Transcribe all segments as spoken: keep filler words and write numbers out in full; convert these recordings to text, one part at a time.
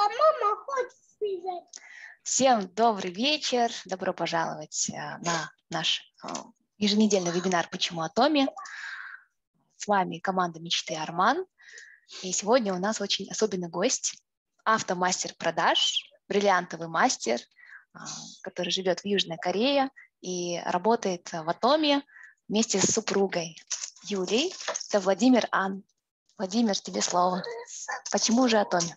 мама хочет связать. Всем добрый вечер. Добро пожаловать на наш еженедельный вебинар «Почему Атоми?». С вами команда мечты Арман. И сегодня у нас очень особенный гость, автомастер продаж, бриллиантовый мастер, который живет в Южной Корее и работает в Атоми вместе с супругой Юлей. Это Владимир Ан. Владимир, тебе слово. Почему же Атоми?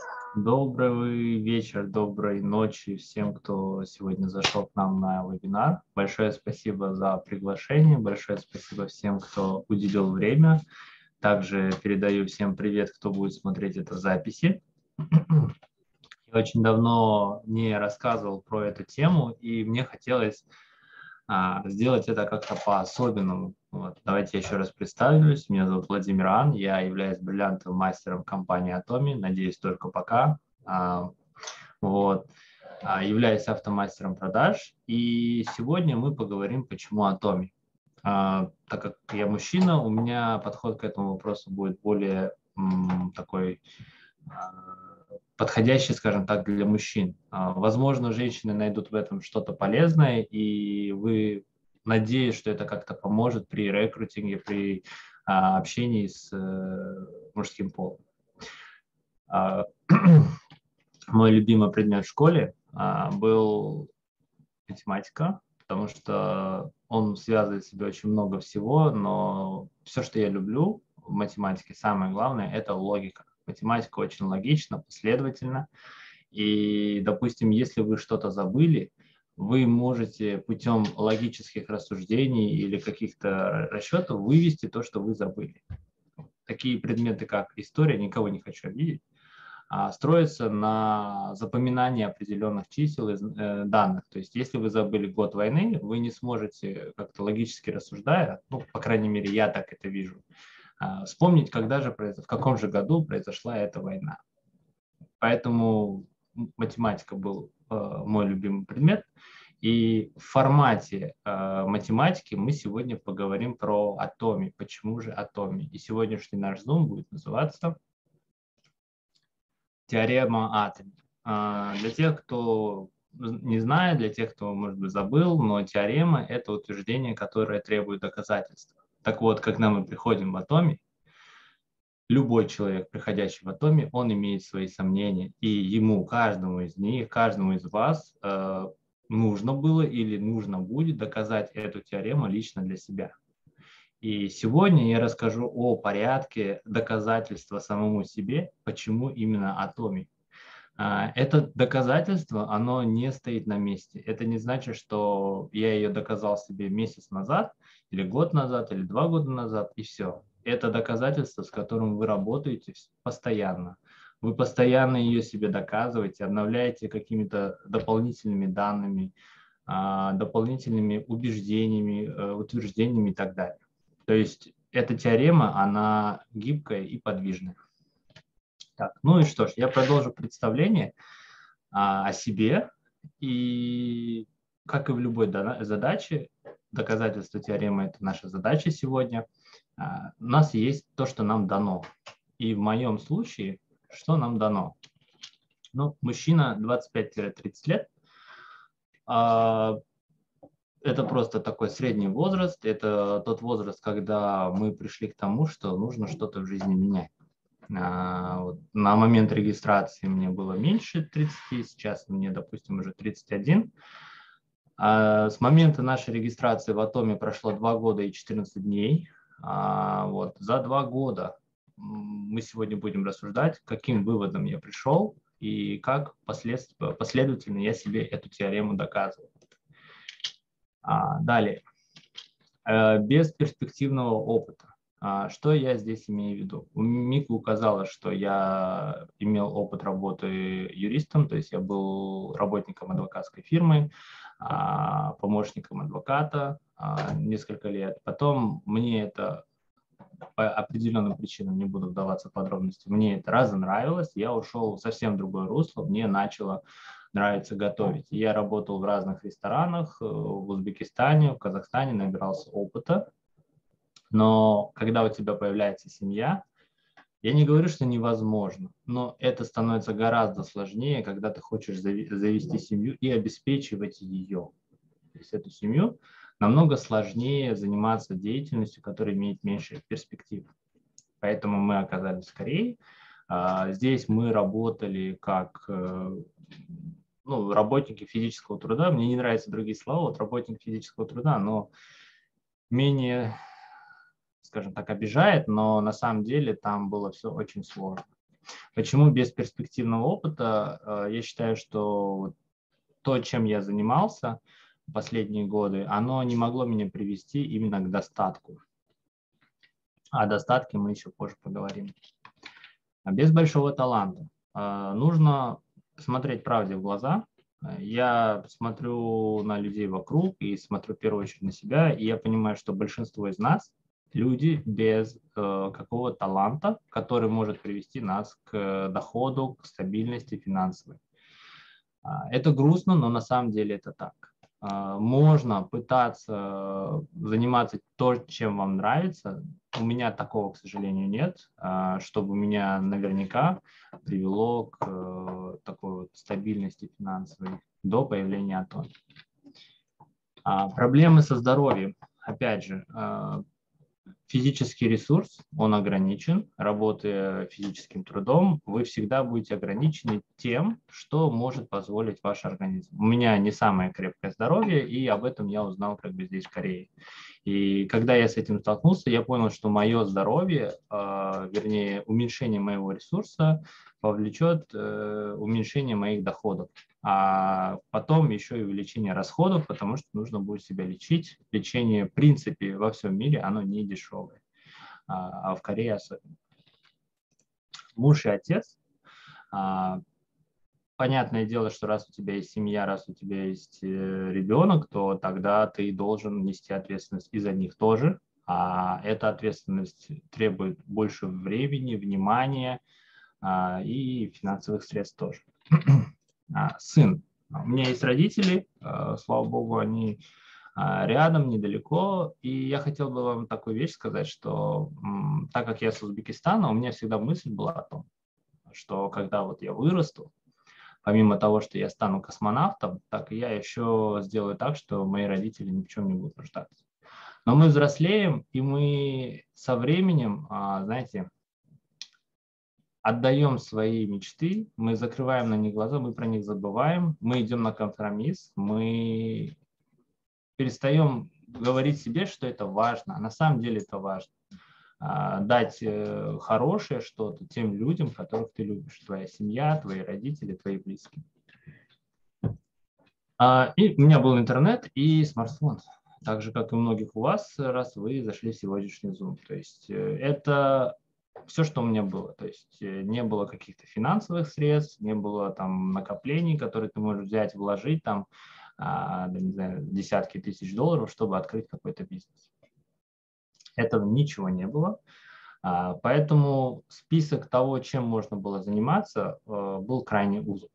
Добрый вечер, доброй ночи всем, кто сегодня зашел к нам на вебинар. Большое спасибо за приглашение, большое спасибо всем, кто уделил время. Также передаю всем привет, кто будет смотреть это в записи. Я очень давно не рассказывал про эту тему, и мне хотелось а, сделать это как-то по-особенному. Вот. Давайте я еще раз представлюсь. Меня зовут Владимир Ан, я являюсь бриллиантовым мастером компании Атоми, надеюсь, только пока. А, вот. а, являюсь автомастером продаж, и сегодня мы поговорим, почему Атоми. А, так как я мужчина, у меня подход к этому вопросу будет более м, такой а, подходящий, скажем так, для мужчин. А, возможно, женщины найдут в этом что-то полезное, и вы, надеюсь, что это как-то поможет при рекрутинге, при а, общении с а, мужским полом. А, мой любимый предмет в школе а, был математика, потому что он связывает в себе очень много всего, но все, что я люблю в математике, самое главное, это логика. Математика очень логична, последовательна, и, допустим, если вы что-то забыли, вы можете путем логических рассуждений или каких-то расчетов вывести то, что вы забыли. Такие предметы, как история, никого не хочу обидеть, строится на запоминании определенных чисел и э, данных. То есть если вы забыли год войны, вы не сможете как-то логически рассуждая, ну, по крайней мере, я так это вижу, э, вспомнить, когда же, в каком же году произошла эта война. Поэтому математика был э, мой любимый предмет. И в формате э, математики мы сегодня поговорим про Атоми. Почему же Атоми? И сегодняшний наш Zoom будет называться теорема Атоми. Для тех, кто не знает, для тех, кто, может быть, забыл, но теорема – это утверждение, которое требует доказательства. Так вот, когда мы приходим в Атоми, любой человек, приходящий в Атоми, он имеет свои сомнения, и ему, каждому из них, каждому из вас нужно было или нужно будет доказать эту теорему лично для себя. И сегодня я расскажу о порядке доказательства самому себе, почему именно Атоми. Это доказательство, оно не стоит на месте. Это не значит, что я ее доказал себе месяц назад, или год назад, или два года назад, и все. Это доказательство, с которым вы работаете постоянно. Вы постоянно ее себе доказываете, обновляете какими-то дополнительными данными, дополнительными убеждениями, утверждениями и так далее. То есть эта теорема, она гибкая и подвижная. Так, ну и что ж, я продолжу представление а, о себе. И как и в любой задаче, доказательство теоремы – это наша задача сегодня. А, у нас есть то, что нам дано. И в моем случае, что нам дано? Ну, мужчина двадцать пять — тридцать лет. А, Это просто такой средний возраст, это тот возраст, когда мы пришли к тому, что нужно что-то в жизни менять. А, вот, на момент регистрации мне было меньше тридцати, сейчас мне, допустим, уже тридцать один. А с момента нашей регистрации в Атоме прошло два года и четырнадцать дней. А, вот, за два года мы сегодня будем рассуждать, к каким выводам я пришел и как послед... последовательно я себе эту теорему доказываю. А, далее. Без перспективного опыта. А, что я здесь имею в виду? Мика указала, что я имел опыт работы юристом, то есть я был работником адвокатской фирмы, а, помощником адвоката а, несколько лет. Потом мне это по определенным причинам, не буду вдаваться в подробности, мне это разонравилось, я ушел в совсем другое русло, мне начало нравится готовить. Я работал в разных ресторанах, в Узбекистане, в Казахстане, набирался опыта. Но когда у тебя появляется семья, Я не говорю, что невозможно, но это становится гораздо сложнее, когда ты хочешь завести семью и обеспечивать ее. То есть эту семью намного сложнее заниматься деятельностью, которая имеет меньше перспектив. Поэтому мы оказались в Корее. Здесь мы работали как ну, работники физического труда. Мне не нравятся другие слова, вот работник физического труда, но менее, скажем так, обижает, но на самом деле там было все очень сложно. Почему без перспективного опыта? Я считаю, что то, чем я занимался в последние годы, оно не могло меня привести именно к достатку. О достатке мы еще позже поговорим. Без большого таланта нужно смотреть правде в глаза. Я смотрю на людей вокруг и смотрю в первую очередь на себя, и я понимаю, что большинство из нас люди без э, какого таланта, который может привести нас к доходу, к стабильности финансовой. Это грустно, но на самом деле это так. Можно пытаться заниматься то, чем вам нравится. У меня такого, к сожалению, нет, чтобы меня наверняка привело к такой вот стабильности финансовой до появления Атоми. Проблемы со здоровьем. Опять же, физический ресурс, он ограничен. Работая физическим трудом, вы всегда будете ограничены тем, что может позволить ваш организм. У меня не самое крепкое здоровье, и об этом я узнал как бы здесь, в Корее. И когда я с этим столкнулся, я понял, что мое здоровье, э, вернее, уменьшение моего ресурса повлечет э, уменьшение моих доходов. А потом еще и увеличение расходов, потому что нужно будет себя лечить. Лечение, в принципе, во всем мире, оно не дешевое, а в Корее особенно. Муж и отец. Понятное дело, что раз у тебя есть семья, раз у тебя есть ребенок, то тогда ты должен нести ответственность и за них тоже. А эта ответственность требует больше времени, внимания и финансовых средств тоже. Сын. У меня есть родители, слава богу, они рядом, недалеко. И я хотел бы вам такую вещь сказать, что так как я с Узбекистана, у меня всегда мысль была о том, что когда вот я вырасту, помимо того, что я стану космонавтом, так и я еще сделаю так, что мои родители ни в чем не будут нуждаться. Но мы взрослеем, и мы со временем, знаете, отдаем свои мечты, мы закрываем на них глаза, мы про них забываем, мы идем на компромисс, мы перестаем говорить себе, что это важно, а на самом деле это важно. Дать хорошее что-то тем людям, которых ты любишь, твоя семья, твои родители, твои близкие. И у меня был интернет и смартфон, так же, как и у многих у вас, раз вы зашли в сегодняшний Zoom. То есть это все, что у меня было. То есть не было каких-то финансовых средств, не было там накоплений, которые ты можешь взять, вложить там, не знаю, десятки тысяч долларов, чтобы открыть какой-то бизнес. Этого ничего не было. Поэтому список того, чем можно было заниматься, был крайне узок.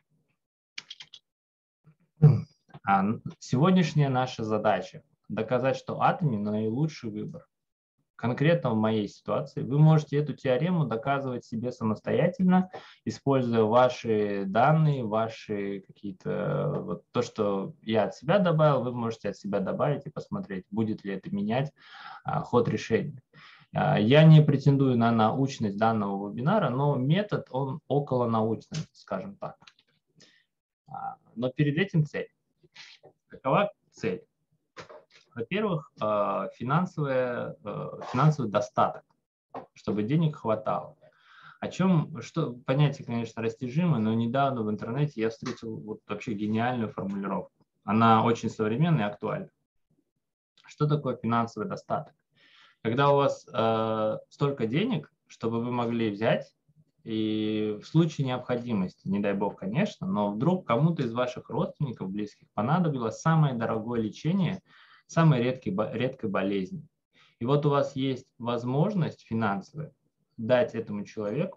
Сегодняшняя наша задача – доказать, что Atomy наилучший выбор. Конкретно в моей ситуации вы можете эту теорему доказывать себе самостоятельно, используя ваши данные, ваши какие-то… Вот то, что я от себя добавил, вы можете от себя добавить и посмотреть, будет ли это менять а, ход решения. А, я не претендую на научность данного вебинара, но метод, он околонаучный, скажем так. А, но перед этим цель. Какова цель? Во-первых, финансовый, финансовый достаток, чтобы денег хватало. О чем, что, понятие, конечно, растяжимое, но недавно в интернете я встретил вот вообще гениальную формулировку. Она очень современная и актуальна. Что такое финансовый достаток? Когда у вас э, столько денег, чтобы вы могли взять и в случае необходимости, не дай бог, конечно, но вдруг кому-то из ваших родственников, близких понадобилось самое дорогое лечение самой редкой, редкой болезни. И вот у вас есть возможность финансовая дать этому человеку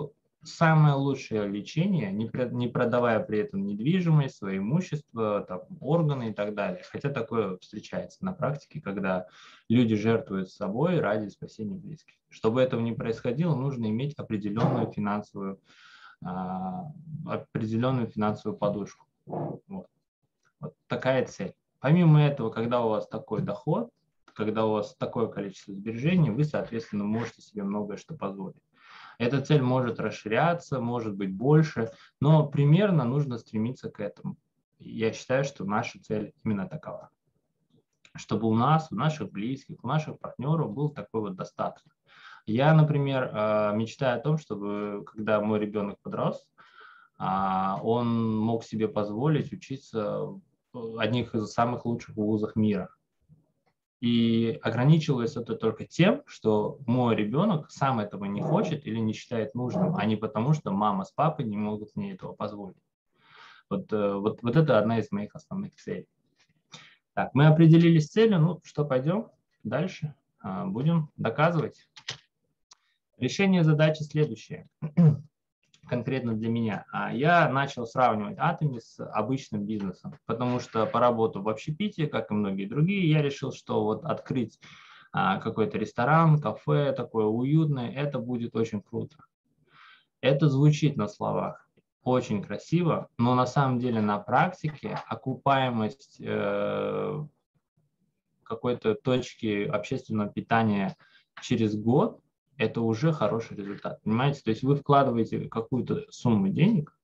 самое лучшее лечение, не, не продавая при этом недвижимость, свое имущество, там, органы и так далее. Хотя такое встречается на практике, когда люди жертвуют собой ради спасения близких. Чтобы этого не происходило, нужно иметь определенную финансовую, а, определенную финансовую подушку. Вот. Вот такая цель. Помимо этого, когда у вас такой доход, когда у вас такое количество сбережений, вы, соответственно, можете себе многое что позволить. Эта цель может расширяться, может быть больше, но примерно нужно стремиться к этому. Я считаю, что наша цель именно такова. Чтобы у нас, у наших близких, у наших партнеров был такой вот достаток. Я, например, мечтаю о том, чтобы, когда мой ребенок подрос, он мог себе позволить учиться в одних из самых лучших вузов мира. И ограничивалось это только тем, что мой ребенок сам этого не хочет или не считает нужным, а не потому, что мама с папой не могут мне этого позволить. Вот, вот, вот это одна из моих основных целей. Так, мы определились с целью, ну что, пойдем дальше, будем доказывать. Решение задачи следующее. Конкретно для меня. Я начал сравнивать Atomy с обычным бизнесом, потому что поработав в общепите, как и многие другие, я решил, что вот открыть какой-то ресторан, кафе такое уютное, это будет очень круто. Это звучит на словах очень красиво, но на самом деле на практике окупаемость э, какой-то точки общественного питания через год — это уже хороший результат, понимаете? То есть вы вкладываете какую-то сумму денег,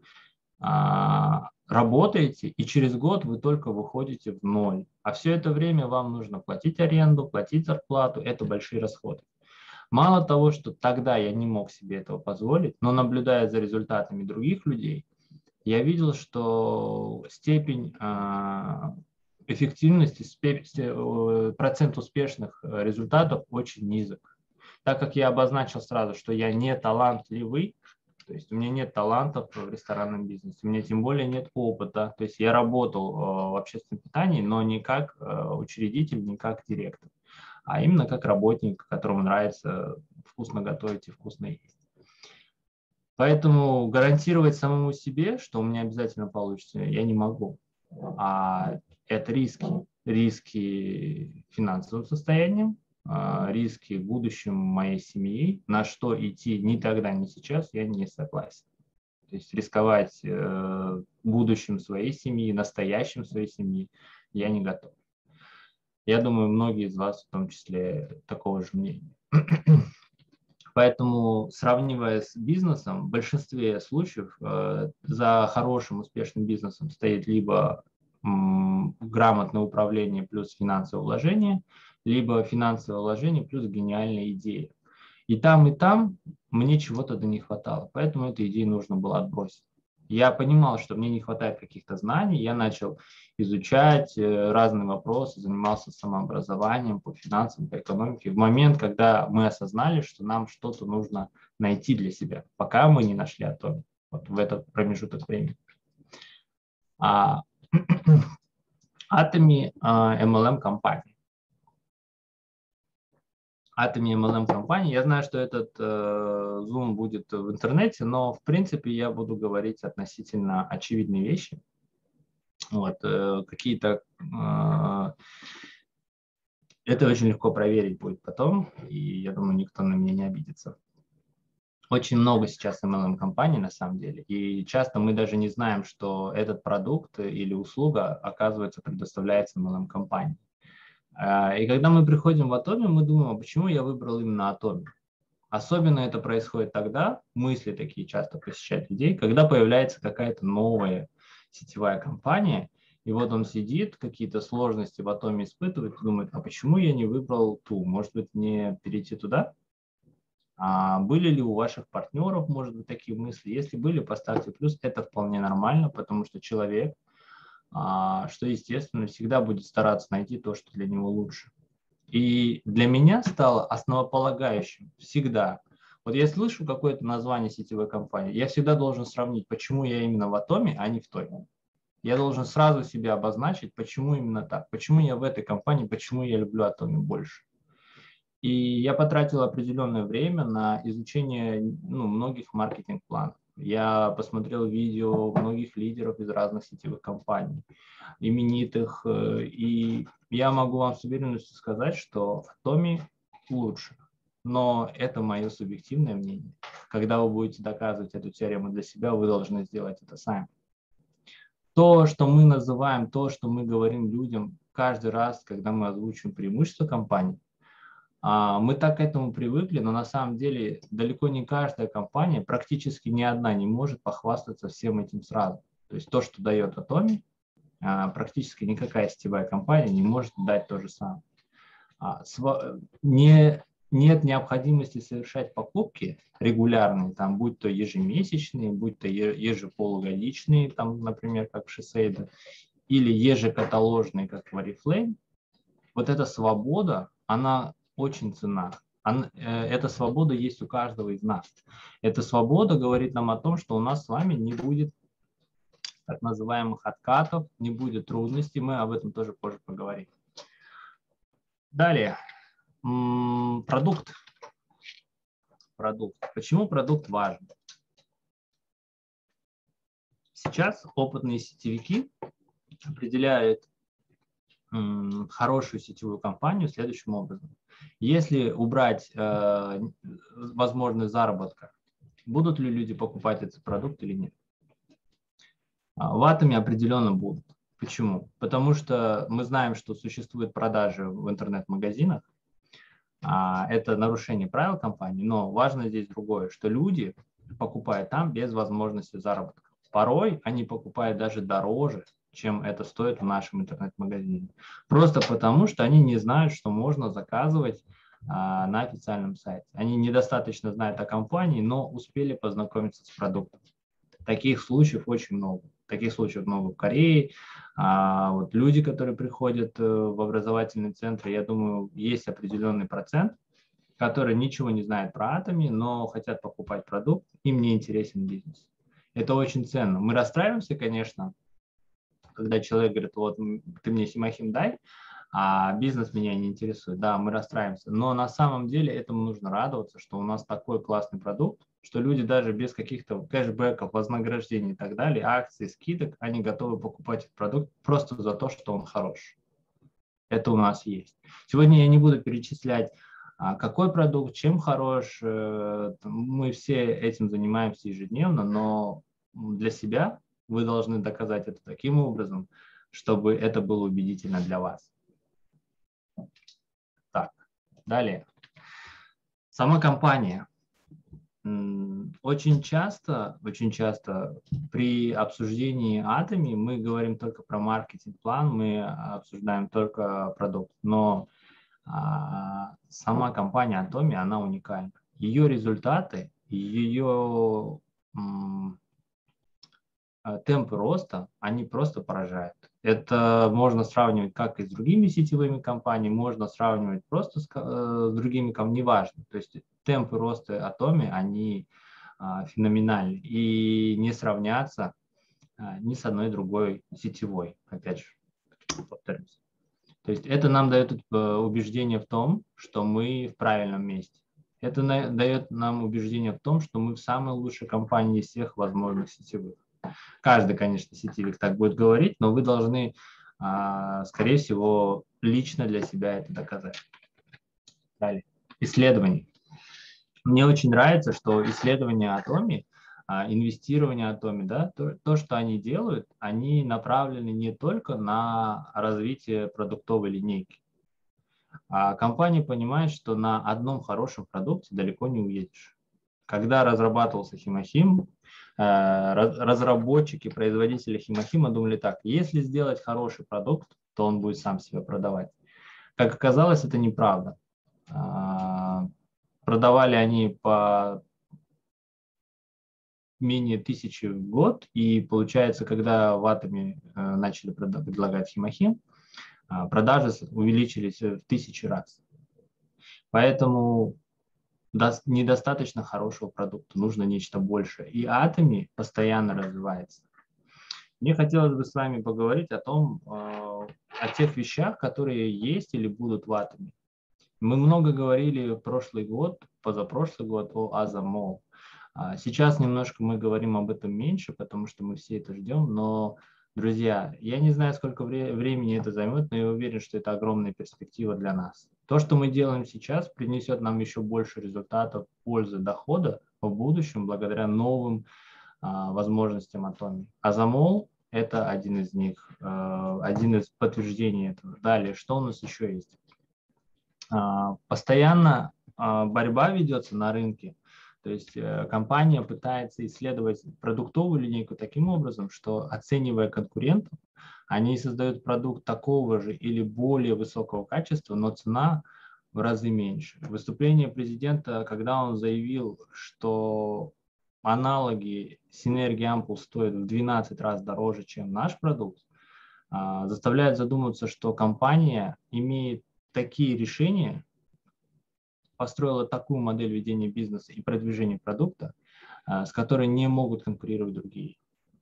работаете, и через год вы только выходите в ноль. А все это время вам нужно платить аренду, платить зарплату, это большие расходы. Мало того, что тогда я не мог себе этого позволить, но наблюдая за результатами других людей, я видел, что степень эффективности, процент успешных результатов очень низок. Так как я обозначил сразу, что я не талантливый, то есть у меня нет талантов в ресторанном бизнесе, у меня тем более нет опыта. То есть я работал в общественном питании, но не как учредитель, не как директор, а именно как работник, которому нравится вкусно готовить и вкусно есть. Поэтому гарантировать самому себе, что у меня обязательно получится, я не могу. А это риски. Риски финансовым состоянием, риски будущим моей семьи, на что идти ни тогда, ни сейчас я не согласен. То есть рисковать будущим своей семьи, настоящим своей семьи я не готов. Я думаю, многие из вас в том числе такого же мнения. Поэтому, сравнивая с бизнесом, в большинстве случаев за хорошим, успешным бизнесом стоит либо грамотное управление плюс финансовое вложение, либо финансовое вложение плюс гениальная идея. И там, и там мне чего-то да не хватало, поэтому эту идею нужно было отбросить. Я понимал, что мне не хватает каких-то знаний, я начал изучать разные вопросы, занимался самообразованием по финансам, по экономике. В момент, когда мы осознали, что нам что-то нужно найти для себя, пока мы не нашли Atomy, вот в этот промежуток времени. А, Atomy эм эл эм-компания. Atomy эм эл эм-компания. Я знаю, что этот э, Zoom будет в интернете, но в принципе я буду говорить относительно очевидные вещи. Вот, э, какие-то... Э, это очень легко проверить будет потом, и я думаю, никто на меня не обидится. Очень много сейчас эм эл эм-компаний на самом деле, и часто мы даже не знаем, что этот продукт или услуга, оказывается, предоставляется эм эл эм-компанией. И когда мы приходим в Atomy, мы думаем, а почему я выбрал именно Atomy? Особенно это происходит тогда, мысли такие часто посещают людей, когда появляется какая-то новая сетевая компания, и вот он сидит, какие-то сложности в Atomy испытывает, думает, а почему я не выбрал ту? Может быть, мне перейти туда? А были ли у ваших партнеров, может быть, такие мысли? Если были, поставьте плюс, это вполне нормально, потому что человек, что естественно, всегда будет стараться найти то, что для него лучше. И для меня стало основополагающим всегда. Вот я слышу какое-то название сетевой компании, я всегда должен сравнить, почему я именно в Atomy, а не в той. Я должен сразу себя обозначить, почему именно так, почему я в этой компании, почему я люблю Atomy больше. И я потратил определенное время на изучение ну, многих маркетинг-планов. Я посмотрел видео многих лидеров из разных сетевых компаний, именитых, и я могу вам с уверенностью сказать, что Atomy лучше. Но это мое субъективное мнение. Когда вы будете доказывать эту теорему для себя, вы должны сделать это сами. То, что мы называем, то, что мы говорим людям каждый раз, когда мы озвучиваем преимущества компании, мы так к этому привыкли, но на самом деле далеко не каждая компания, практически ни одна не может похвастаться всем этим сразу. То есть то, что дает Atomy, практически никакая сетевая компания не может дать то же самое. Не, нет необходимости совершать покупки регулярные, там, будь то ежемесячные, будь то ежеполугодичные, там, например, как в Шисейда, или ежекаталожные, как в Oriflame. Вот эта свобода, она очень ценна. Она, эта свобода есть у каждого из нас. Эта свобода говорит нам о том, что у нас с вами не будет так называемых откатов, не будет трудностей. Мы об этом тоже позже поговорим. Далее. Продукт. Продукт. Почему продукт важен? Сейчас опытные сетевики определяют хорошую сетевую компанию следующим образом. Если убрать э, возможность заработка, будут ли люди покупать этот продукт или нет? В Atomy определенно будут. Почему? Потому что мы знаем, что существуют продажи в интернет-магазинах. А, это нарушение правил компании, но важно здесь другое, что люди покупают там без возможности заработка. Порой они покупают даже дороже, чем это стоит в нашем интернет-магазине. Просто потому, что они не знают, что можно заказывать а, на официальном сайте. Они недостаточно знают о компании, но успели познакомиться с продуктом. Таких случаев очень много. Таких случаев много в Корее. А, вот люди, которые приходят в образовательный центр, я думаю, есть определенный процент, которые ничего не знают про Atomy, но хотят покупать продукт, им не интересен бизнес. Это очень ценно. Мы расстраиваемся, конечно, когда человек говорит, вот ты мне Химахим дай, а бизнес меня не интересует. Да, мы расстраиваемся. Но на самом деле этому нужно радоваться, что у нас такой классный продукт, что люди даже без каких-то кэшбэков, вознаграждений и так далее, акций, скидок, они готовы покупать этот продукт просто за то, что он хорош. Это у нас есть. Сегодня я не буду перечислять, какой продукт, чем хорош. Мы все этим занимаемся ежедневно, но для себя вы должны доказать это таким образом, чтобы это было убедительно для вас. Так, далее. Сама компания. Очень часто, очень часто при обсуждении Atomy мы говорим только про маркетинг-план, мы обсуждаем только продукт, но а, сама компания Atomy, она уникальна. Ее результаты, ее м, темпы роста, они просто поражают. Это можно сравнивать как и с другими сетевыми компаниями, можно сравнивать просто с, э, с другими компаниями, неважно. То есть темпы роста Atomy, они а, феноменальны и не сравнятся а, ни с одной другой сетевой, опять же, повторюсь. То есть это нам дает убеждение в том, что мы в правильном месте. Это на, дает нам убеждение в том, что мы в самой лучшей компании из всех возможных сетевых. Каждый, конечно, сетевик так будет говорить, но вы должны, скорее всего, лично для себя это доказать. Далее. Исследования. Мне очень нравится, что исследования Atomy, инвестирование Atomy, да, то, то, что они делают, они направлены не только на развитие продуктовой линейки. А компания понимает, что на одном хорошем продукте далеко не уедешь. Когда разрабатывался Химахим, разработчики, производители Химахима думали так: если сделать хороший продукт, то он будет сам себя продавать. Как оказалось, это неправда. Продавали они по менее тысячи в год, и получается, когда в Atomy начали предлагать Химахим, продажи увеличились в тысячи раз. Поэтому недостаточно хорошего продукта, нужно нечто большее. И Atomy постоянно развивается. Мне хотелось бы с вами поговорить о том, о тех вещах, которые есть или будут в Atomy. Мы много говорили прошлый год, позапрошлый год о Азамол. Сейчас немножко мы говорим об этом меньше, потому что мы все это ждем, но, друзья, я не знаю, сколько вре- времени это займет, но я уверен, что это огромная перспектива для нас. То, что мы делаем сейчас, принесет нам еще больше результатов, пользы, дохода в будущем благодаря новым а, возможностям Atomy. Азамол – это один из них, а, один из подтверждений этого. Далее, что у нас еще есть? А, постоянно а, борьба ведется на рынке. То есть э, компания пытается исследовать продуктовую линейку таким образом, что, оценивая конкурентов, они создают продукт такого же или более высокого качества, но цена в разы меньше. Выступление президента, когда он заявил, что аналоги Synergy Ampoule стоят в двенадцать раз дороже, чем наш продукт, а, заставляет задуматься, что компания имеет такие решения, построила такую модель ведения бизнеса и продвижения продукта, с которой не могут конкурировать другие.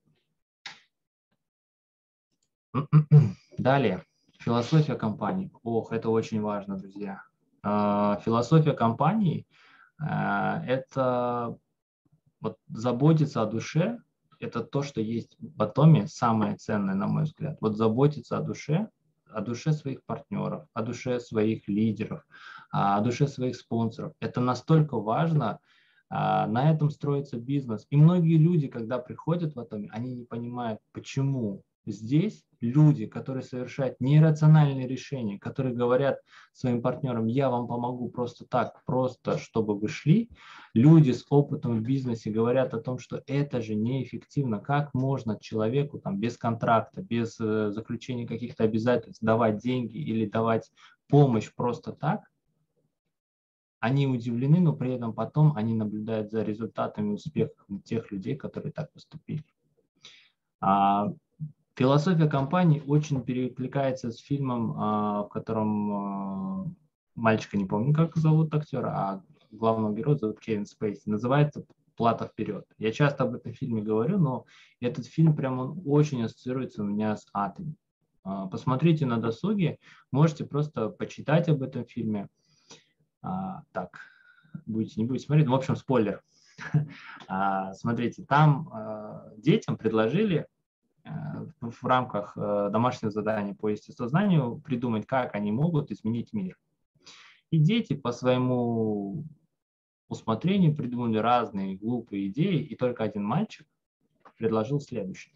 Далее, философия компании. Ох, это очень важно, друзья. Философия компании – это вот заботиться о душе, это то, что есть в Atomy самое ценное, на мой взгляд. Вот заботиться о душе, о душе своих партнеров, о душе своих лидеров, о душе своих спонсоров. Это настолько важно, на этом строится бизнес. И многие люди, когда приходят в Atomy, они не понимают, почему здесь люди, которые совершают нерациональные решения, которые говорят своим партнерам: я вам помогу просто так, просто чтобы вы шли. Люди с опытом в бизнесе говорят о том, что это же неэффективно. Как можно человеку там, без контракта, без э, заключения каких-то обязательств давать деньги или давать помощь просто так? Они удивлены, но при этом потом они наблюдают за результатами успеха тех людей, которые так поступили. А, философия компании очень перекликается с фильмом, а, в котором а, мальчика, не помню, как зовут актера, а главного героя зовут Кевин Спейси. Называется «Плата вперед». Я часто об этом фильме говорю, но этот фильм прям он очень ассоциируется у меня с Atomy. А, посмотрите на досуге, можете просто почитать об этом фильме. А, так, будете, не будете смотреть, ну, в общем, спойлер. а, смотрите, там а, детям предложили а, в, в рамках а, домашнего задания по естествознанию придумать, как они могут изменить мир. И дети по своему усмотрению придумали разные глупые идеи, и только один мальчик предложил следующее.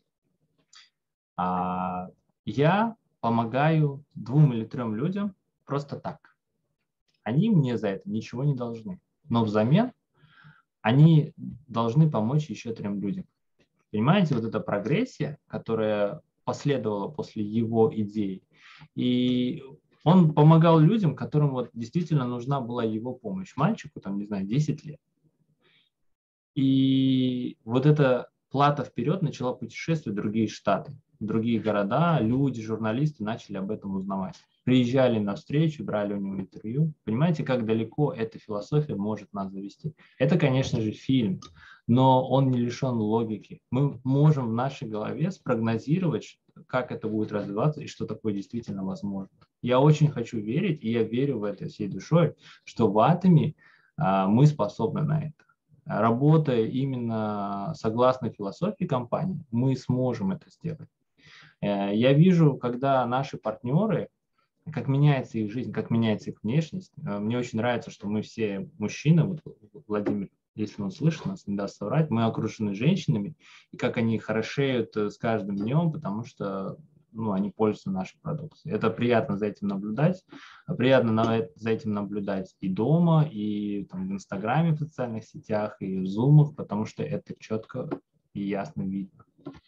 А, я помогаю двум или трем людям просто так. Они мне за это ничего не должны. Но взамен они должны помочь еще трем людям. Понимаете, вот эта прогрессия, которая последовала после его идеи. И он помогал людям, которым вот действительно нужна была его помощь. Мальчику, там, не знаю, десять лет. И вот эта плата вперед начала путешествовать в другие штаты, в другие города. Люди, журналисты начали об этом узнавать. Приезжали на встречу, брали у него интервью. Понимаете, как далеко эта философия может нас завести? Это, конечно же, фильм, но он не лишен логики. Мы можем в нашей голове спрогнозировать, как это будет развиваться и что такое действительно возможно. Я очень хочу верить, и я верю в это всей душой, что в Atomy а, мы способны на это. Работая именно согласно философии компании, мы сможем это сделать. Я вижу, когда наши партнеры, как меняется их жизнь, как меняется их внешность. Мне очень нравится, что мы все мужчины, вот Владимир, если он слышит нас, не даст соврать, мы окружены женщинами, и как они хорошеют с каждым днем, потому что ну, они пользуются нашей продукцией. Это приятно за этим наблюдать. Приятно на, за этим наблюдать и дома, и там, в Инстаграме, в социальных сетях, и в Зумах, потому что это четко и ясно видно.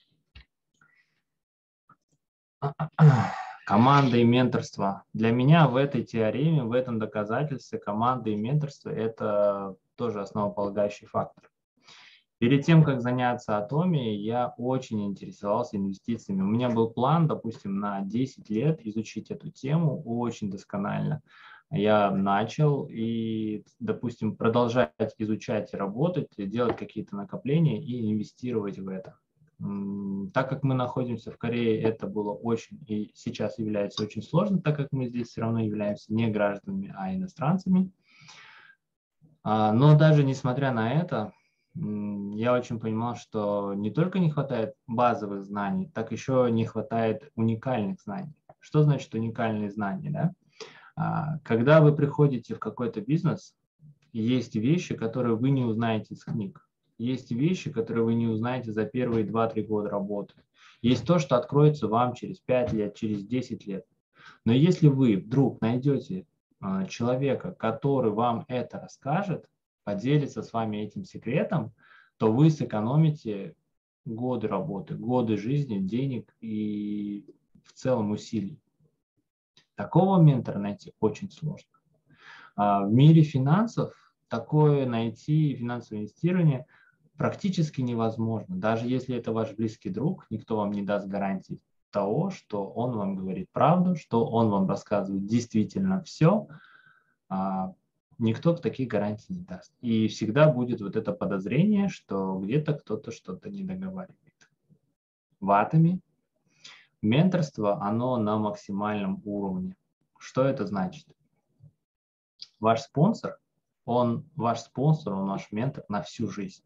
Команда и менторство. Для меня в этой теореме, в этом доказательстве команда и менторство – это тоже основополагающий фактор. Перед тем, как заняться Atomy, я очень интересовался инвестициями. У меня был план, допустим, на десять лет изучить эту тему очень досконально. Я начал и, допустим, продолжать изучать и работать, делать какие-то накопления и инвестировать в это. Так как мы находимся в Корее, это было очень и сейчас является очень сложно, так как мы здесь все равно являемся не гражданами, а иностранцами. Но даже несмотря на это, я очень понимал, что не только не хватает базовых знаний, так еще не хватает уникальных знаний. Что значит уникальные знания? Да? Когда вы приходите в какой-то бизнес, есть вещи, которые вы не узнаете из книг. Есть вещи, которые вы не узнаете за первые два-три года работы. Есть то, что откроется вам через пять лет, через десять лет. Но если вы вдруг найдете человека, который вам это расскажет, поделится с вами этим секретом, то вы сэкономите годы работы, годы жизни, денег и в целом усилий. Такого ментора найти очень сложно. В мире финансов такое найти, финансовое инвестирование, практически невозможно. Даже если это ваш близкий друг, никто вам не даст гарантии того, что он вам говорит правду, что он вам рассказывает действительно все. Никто таких гарантий не даст. И всегда будет вот это подозрение, что где-то кто-то что-то не договаривает. В Атоме менторство, оно на максимальном уровне. Что это значит? Ваш спонсор, он ваш спонсор, он ваш ментор на всю жизнь.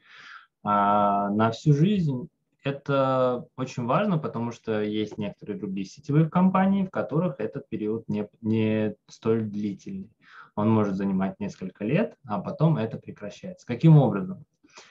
А на всю жизнь это очень важно, потому что есть некоторые другие сетевые компании, в которых этот период не, не столь длительный. Он может занимать несколько лет, а потом это прекращается. Каким образом?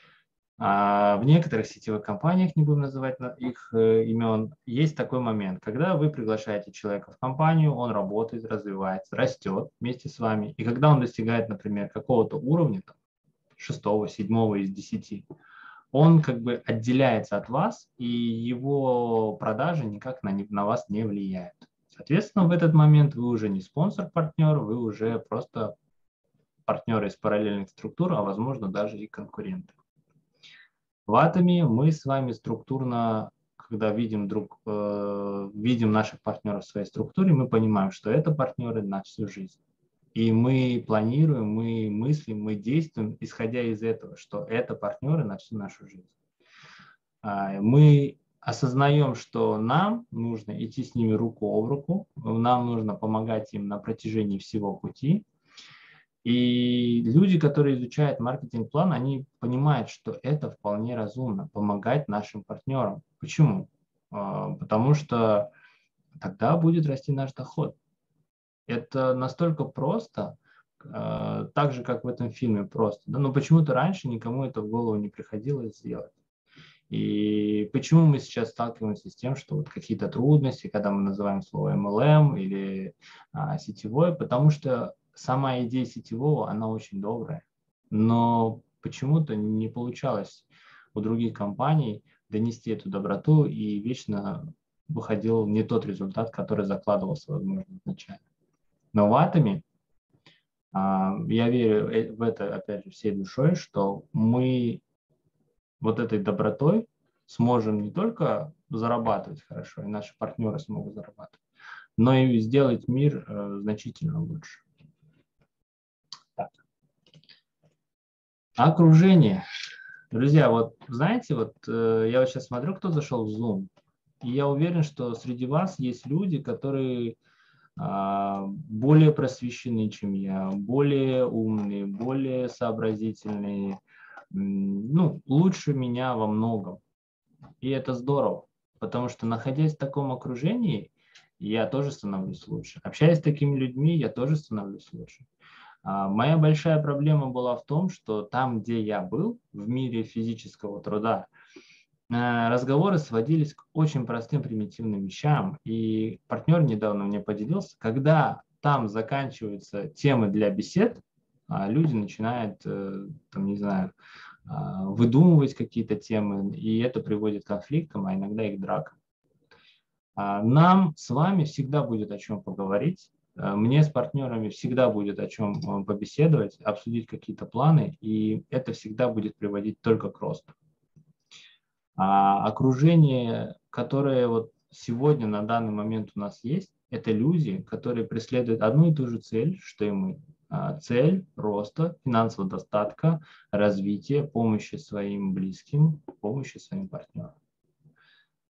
А в некоторых сетевых компаниях, не будем называть их имен, есть такой момент, когда вы приглашаете человека в компанию, он работает, развивается, растет вместе с вами. И когда он достигает, например, какого-то уровня, там, шестого, седьмого из десяти, он как бы отделяется от вас, и его продажи никак на, на вас не влияют. Соответственно, в этот момент вы уже не спонсор-партнер, вы уже просто партнеры из параллельных структур, а возможно даже и конкуренты. В Атоме мы с вами структурно, когда видим, друг, э, видим наших партнеров в своей структуре, мы понимаем, что это партнеры на всю жизнь. И мы планируем, мы мыслим, мы действуем, исходя из этого, что это партнеры на всю нашу жизнь. Мы осознаем, что нам нужно идти с ними руку об руку, нам нужно помогать им на протяжении всего пути. И люди, которые изучают маркетинг-план, они понимают, что это вполне разумно, помогать нашим партнерам. Почему? Потому что тогда будет расти наш доход. Это настолько просто, так же, как в этом фильме просто. Да? Но почему-то раньше никому это в голову не приходилось сделать. И почему мы сейчас сталкиваемся с тем, что вот какие-то трудности, когда мы называем слово эм эл эм или а, сетевой, потому что сама идея сетевого, она очень добрая, но почему-то не получалось у других компаний донести эту доброту, и вечно выходил не тот результат, который закладывался, возможно, изначально. Но в Атоме а, я верю в это, опять же, всей душой, что мы вот этой добротой сможем не только зарабатывать хорошо, и наши партнеры смогут зарабатывать, но и сделать мир э, значительно лучше. Так. Окружение. Друзья, вот знаете, вот э, я вот сейчас смотрю, кто зашел в Zoom, и я уверен, что среди вас есть люди, которые э, более просвещены, чем я, более умные, более сообразительные, ну, лучше меня во многом. И это здорово, потому что, находясь в таком окружении, я тоже становлюсь лучше. Общаясь с такими людьми, я тоже становлюсь лучше. А моя большая проблема была в том, что там, где я был, в мире физического труда, разговоры сводились к очень простым примитивным вещам. И партнер недавно мне поделился, когда там заканчиваются темы для бесед, люди начинают, там, не знаю, выдумывать какие-то темы, и это приводит к конфликтам, а иногда и к дракам. Нам с вами всегда будет о чем поговорить, мне с партнерами всегда будет о чем побеседовать, обсудить какие-то планы, и это всегда будет приводить только к росту. А окружение, которое вот сегодня на данный момент у нас есть, это люди, которые преследуют одну и ту же цель, что и мы. Цель роста, финансового достатка, развития, помощи своим близким, помощи своим партнерам.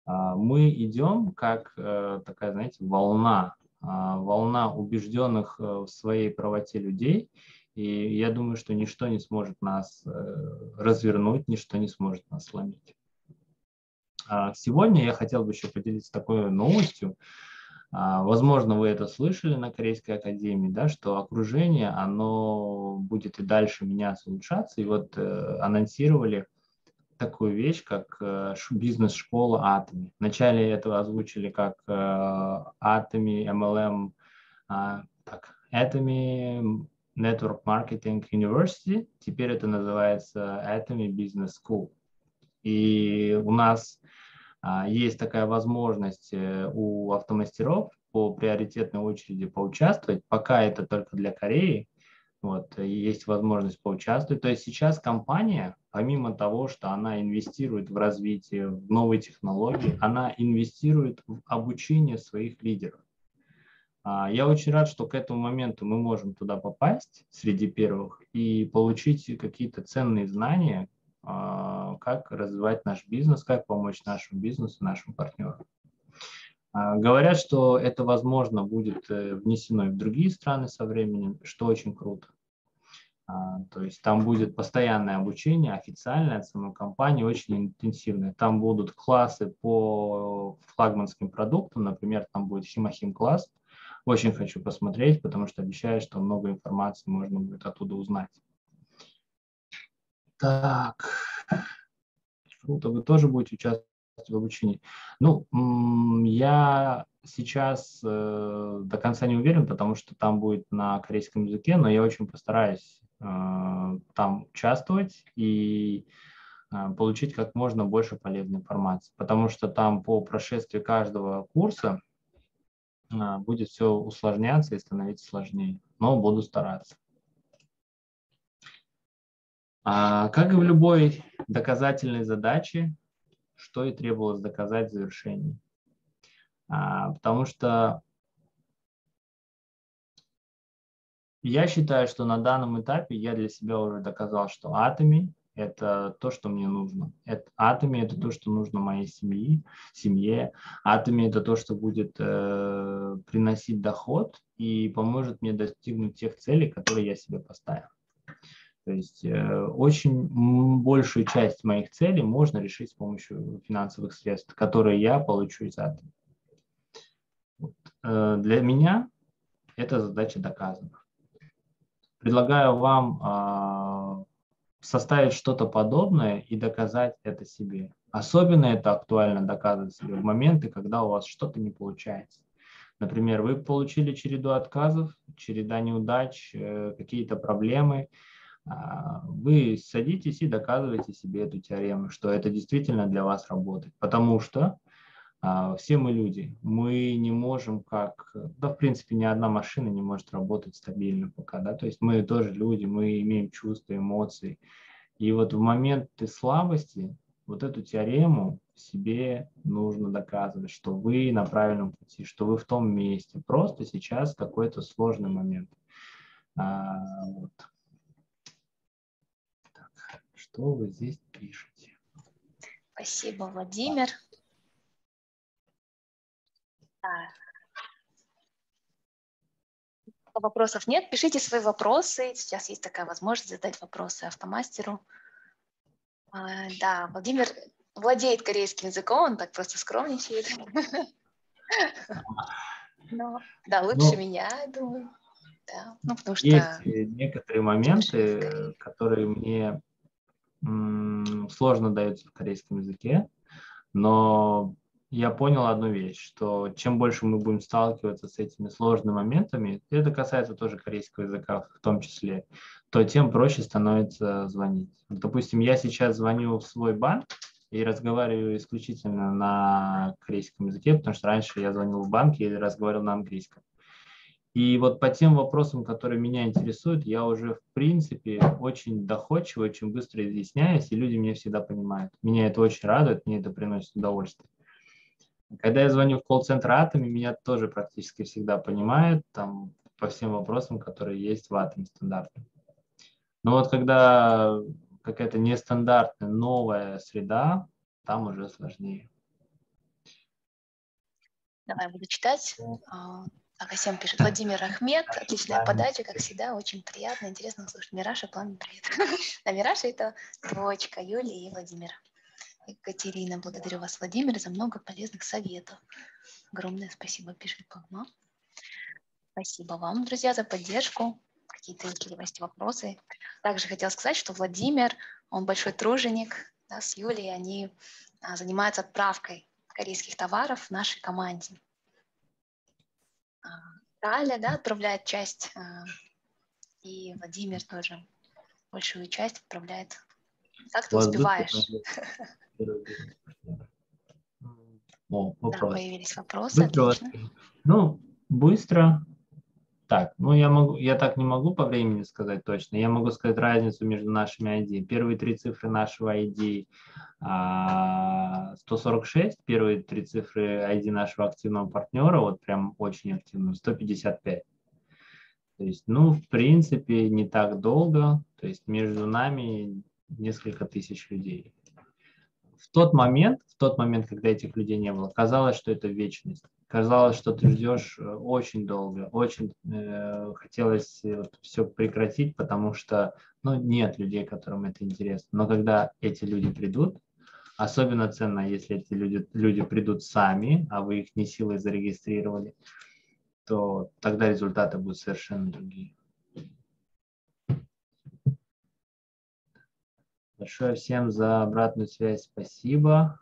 Мы идем как такая, знаете, волна, волна убежденных в своей правоте людей, и я думаю, что ничто не сможет нас развернуть, ничто не сможет нас сломить. Сегодня я хотел бы еще поделиться такой новостью. Возможно, вы это слышали на Корейской академии, да, что окружение, оно будет и дальше меняться, улучшаться. И вот э, анонсировали такую вещь, как э, бизнес-школа Atomy. Вначале это озвучили как э, Atomy эм эл эм, э, так, Atomy Network Marketing University. Теперь это называется Atomy Business School. И у нас есть такая возможность у автомастеров по приоритетной очереди поучаствовать. Пока это только для Кореи, вот, есть возможность поучаствовать. То есть сейчас компания, помимо того, что она инвестирует в развитие, в новые технологии, она инвестирует в обучение своих лидеров. Я очень рад, что к этому моменту мы можем туда попасть среди первых и получить какие-то ценные знания, как развивать наш бизнес, как помочь нашему бизнесу, нашим партнерам. Говорят, что это, возможно, будет внесено и в другие страны со временем, что очень круто. То есть там будет постоянное обучение, официальное от самой компании, очень интенсивное. Там будут классы по флагманским продуктам, например, там будет Химохим класс. Очень хочу посмотреть, потому что обещаю, что много информации можно будет оттуда узнать. Так, круто, вы тоже будете участвовать в обучении. Ну, я сейчас э, до конца не уверен, потому что там будет на корейском языке, но я очень постараюсь э, там участвовать и э, получить как можно больше полезной информации, потому что там по прошествии каждого курса э, будет все усложняться и становиться сложнее, но буду стараться. А, как и в любой доказательной задаче, что и требовалось доказать в завершении. А, потому что я считаю, что на данном этапе я для себя уже доказал, что Atomy – это то, что мне нужно. Это, Atomy – это то, что нужно моей семье. семье. Atomy – это то, что будет э, приносить доход и поможет мне достигнуть тех целей, которые я себе поставил. То есть э, очень большую часть моих целей можно решить с помощью финансовых средств, которые я получу из Atomy. Вот. Э, для меня эта задача доказана. Предлагаю вам э, составить что-то подобное и доказать это себе. Особенно это актуально доказывать себе в моменты, когда у вас что-то не получается. Например, вы получили череду отказов, череда неудач, э, какие-то проблемы. Вы садитесь и доказываете себе эту теорему, что это действительно для вас работает. Потому что а, все мы люди, мы не можем как, да, в принципе, ни одна машина не может работать стабильно пока, да, то есть мы тоже люди, мы имеем чувства, эмоции. И вот в моменты слабости вот эту теорему себе нужно доказывать, что вы на правильном пути, что вы в том месте. Просто сейчас какой-то сложный момент. А, вот. Что вы здесь пишете? Спасибо, Владимир. Так. Вопросов нет? Пишите свои вопросы. Сейчас есть такая возможность задать вопросы автомастеру. А, да, Владимир владеет корейским языком, он так просто скромничает. Но, да, лучше ну, меня, я думаю. Да, ну, потому что есть некоторые моменты, которые мне м, сложно даются в корейском языке, но я понял одну вещь, что чем больше мы будем сталкиваться с этими сложными моментами, и это касается тоже корейского языка в том числе, то тем проще становится звонить. Допустим, я сейчас звоню в свой банк и разговариваю исключительно на корейском языке, потому что раньше я звонил в банк и разговаривал на английском. И вот по тем вопросам, которые меня интересуют, я уже, в принципе, очень доходчиво, очень быстро изъясняюсь, и люди меня всегда понимают. Меня это очень радует, мне это приносит удовольствие. Когда я звоню в колл-центр Atomy, меня тоже практически всегда понимают там, по всем вопросам, которые есть в Atomy стандартно. Но вот когда какая-то нестандартная, новая среда, там уже сложнее. Давай буду читать. А, Так, Асем пишет. Владимир Ахмед. Отличная подача, как всегда. Очень приятно, интересно слушать. Мираша, пламя, привет. А Мираша — это дочка Юли и Владимира. Екатерина. Благодарю вас, Владимир, за много полезных советов. Огромное спасибо, пишет мама. Спасибо вам, друзья, за поддержку. Какие-то, если есть вопросы. Также хотела сказать, что Владимир, он большой труженик, да, с Юлей, они а, занимаются отправкой корейских товаров в нашей команде. А, Таля, да, отправляет часть, а, и Владимир тоже большую часть отправляет. Как ты У вас успеваешь? быстро? О, Да, вопрос. появились вопросы, Быстро у вас- отлично. Ну, быстро. Так, ну я могу, я так не могу по времени сказать точно. Я могу сказать разницу между нашими ай ди. Первые три цифры нашего ай ди а, сто сорок шесть, первые три цифры ай ди нашего активного партнера, вот прям очень активного, сто пятьдесят пять. То есть, ну, в принципе, не так долго. То есть между нами несколько тысяч людей. В тот момент, в тот момент, когда этих людей не было, казалось, что это вечность. Казалось, что ты ждешь очень долго, очень э, хотелось вот все прекратить, потому что, ну, нет людей, которым это интересно. Но когда эти люди придут, особенно ценно, если эти люди, люди придут сами, а вы их не силой зарегистрировали, то тогда результаты будут совершенно другие. Большое всем за обратную связь спасибо.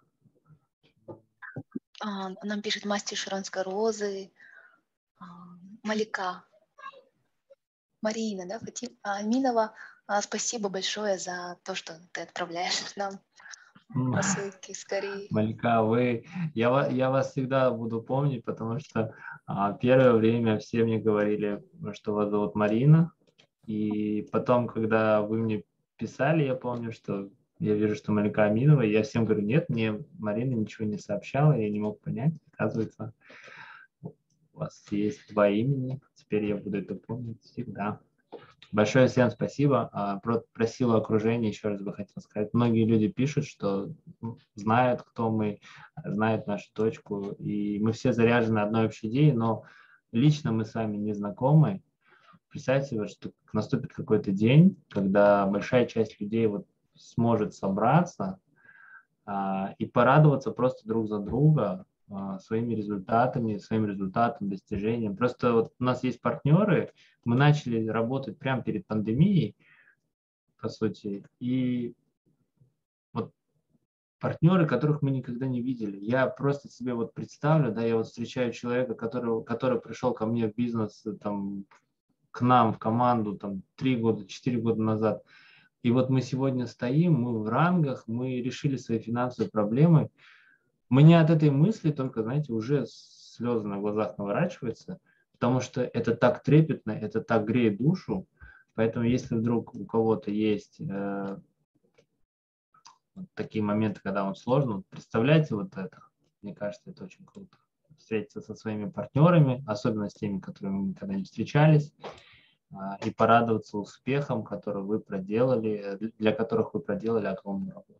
А, Нам пишет мастер Широнской розы, а, Малика, Марина, да, Фатим, а, Аминова. а, Спасибо большое за то, что ты отправляешь нам посылки скорее. Малика, вы, я, ва- я вас всегда буду помнить, потому что а, первое время все мне говорили, что вас зовут Марина, и потом, когда вы мне писали, я помню, что я вижу, что Малика Аминова, и я всем говорю, нет, мне Марина ничего не сообщала, я не мог понять, оказывается, у вас есть два имени, теперь я буду это помнить всегда. Большое всем спасибо. А, Про, про силу окружения еще раз бы хотел сказать. Многие люди пишут, что ну, знают, кто мы, знают нашу точку, и мы все заряжены одной общей идеей, но лично мы с вами не знакомы. Представьте, вот, что наступит какой-то день, когда большая часть людей вот сможет собраться а, и порадоваться просто друг за друга а, своими результатами, своим результатом, достижением. Просто вот у нас есть партнеры, мы начали работать прямо перед пандемией, по сути, и вот партнеры, которых мы никогда не видели. Я просто себе вот представлю, да, я вот встречаю человека, который, который пришел ко мне в бизнес, там, к нам в команду, там, три года, четыре года назад, и вот мы сегодня стоим, мы в рангах, мы решили свои финансовые проблемы. Мне от этой мысли только, знаете, уже слезы на глазах наворачиваются, потому что это так трепетно, это так греет душу. Поэтому если вдруг у кого-то есть э, вот такие моменты, когда вам сложно, вот представляете вот это, мне кажется, это очень круто. Встретиться со своими партнерами, особенно с теми, которыми мы никогда не встречались, э, и порадоваться успехам, которые вы проделали, для которых вы проделали огромную работу.